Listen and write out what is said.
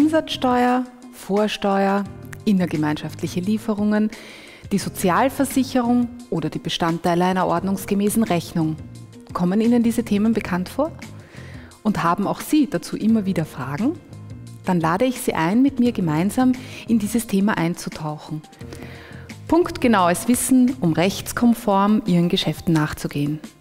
Umsatzsteuer, Vorsteuer, innergemeinschaftliche Lieferungen, die Sozialversicherung oder die Bestandteile einer ordnungsgemäßen Rechnung. Kommen Ihnen diese Themen bekannt vor? Und haben auch Sie dazu immer wieder Fragen? Dann lade ich Sie ein, mit mir gemeinsam in dieses Thema einzutauchen. Punktgenaues Wissen, um rechtskonform Ihren Geschäften nachzugehen.